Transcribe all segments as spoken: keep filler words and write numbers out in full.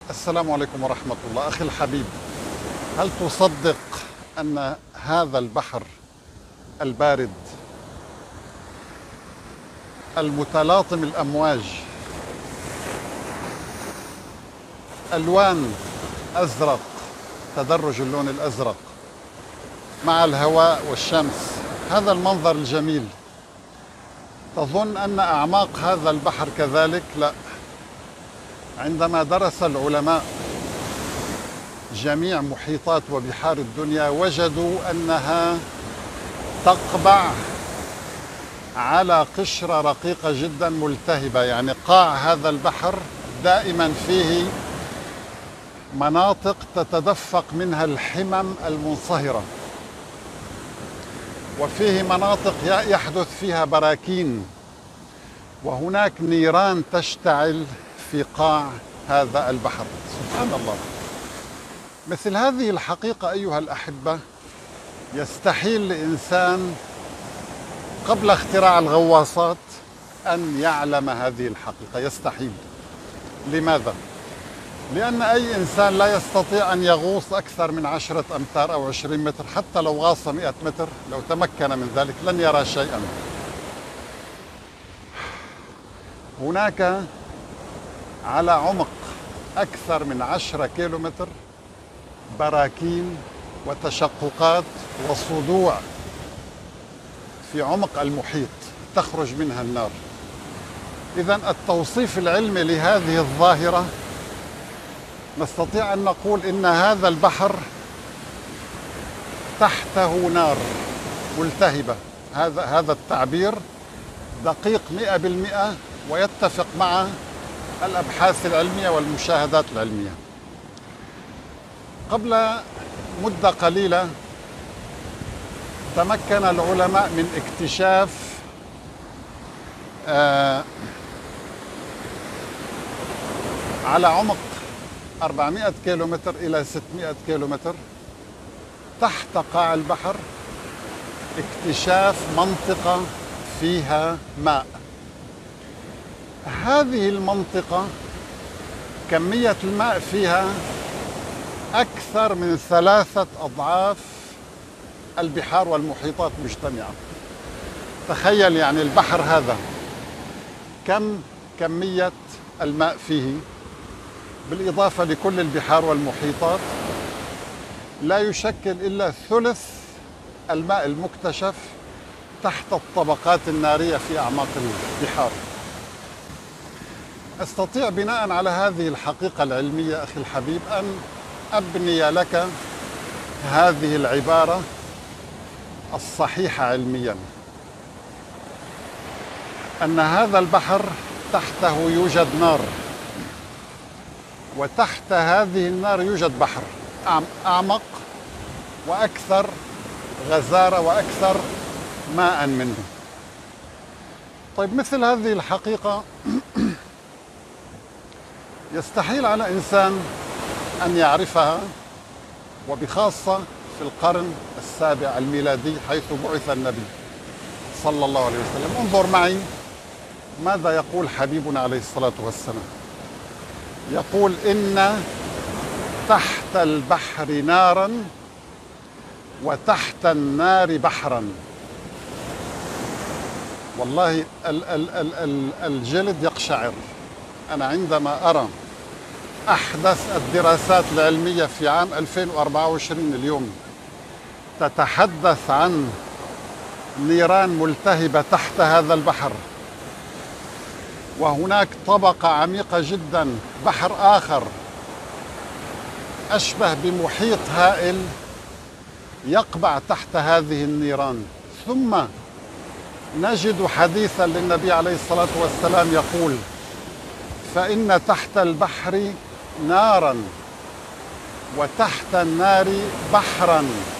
السلام عليكم ورحمة الله. أخي الحبيب، هل تصدق أن هذا البحر البارد المتلاطم الأمواج، ألوان أزرق، تدرج اللون الأزرق مع الهواء والشمس، هذا المنظر الجميل، تظن أن أعماق هذا البحر كذلك؟ لا. عندما درس العلماء جميع محيطات وبحار الدنيا وجدوا أنها تقبع على قشرة رقيقة جدا ملتهبة، يعني قاع هذا البحر دائما فيه مناطق تتدفق منها الحمم المنصهرة، وفيه مناطق يحدث فيها براكين، وهناك نيران تشتعل في قاع هذا البحر. سبحان الله. مثل هذه الحقيقة أيها الأحبة يستحيل لإنسان قبل اختراع الغواصات أن يعلم هذه الحقيقة، يستحيل. لماذا؟ لأن أي إنسان لا يستطيع أن يغوص أكثر من عشرة أمتار أو عشرين متر، حتى لو غاص مئة متر لو تمكن من ذلك لن يرى شيئا. هناك على عمق أكثر من عشرة كيلومتر براكين وتشققات وصدوع في عمق المحيط تخرج منها النار. إذن التوصيف العلمي لهذه الظاهرة نستطيع أن نقول إن هذا البحر تحته نار ملتهبة. هذا هذا التعبير دقيق مئة بالمئة ويتفق مع الأبحاث العلمية والمشاهدات العلمية. قبل مدة قليلة تمكن العلماء من اكتشاف آه على عمق أربعمئة كيلومتر إلى ستمئة كيلومتر تحت قاع البحر اكتشاف منطقة فيها ماء. هذه المنطقة كمية الماء فيها أكثر من ثلاثة أضعاف البحار والمحيطات مجتمعة. تخيل يعني البحر هذا كم كمية الماء فيه، بالإضافة لكل البحار والمحيطات، لا يشكل إلا ثلث الماء المكتشف تحت الطبقات النارية في أعماق البحار. أستطيع بناء على هذه الحقيقة العلمية أخي الحبيب أن أبني لك هذه العبارة الصحيحة علميا، أن هذا البحر تحته يوجد نار، وتحت هذه النار يوجد بحر أعمق وأكثر غزارة وأكثر ماء منه. طيب، مثل هذه الحقيقة يستحيل على إنسان أن يعرفها، وبخاصة في القرن السابع الميلادي حيث بعث النبي صلى الله عليه وسلم. انظر معي ماذا يقول حبيبنا عليه الصلاة والسلام. يقول: إن تحت البحر نارا وتحت النار بحرا. والله ال ال ال ال الجلد يقشعر. أنا عندما أرى أحدث الدراسات العلمية في عام ألفين وأربعة وعشرين اليوم تتحدث عن نيران ملتهبة تحت هذا البحر، وهناك طبقة عميقة جدا، بحر آخر أشبه بمحيط هائل يقبع تحت هذه النيران، ثم نجد حديثا للنبي عليه الصلاة والسلام يقول: فإن تحت البحر نارا وتحت النار بحرا.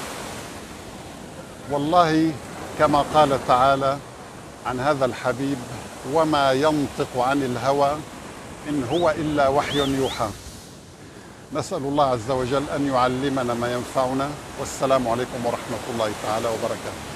والله كما قال تعالى عن هذا الحبيب: وما ينطق عن الهوى إن هو إلا وحي يوحى. نسأل الله عز وجل أن يعلمنا ما ينفعنا، والسلام عليكم ورحمة الله تعالى وبركاته.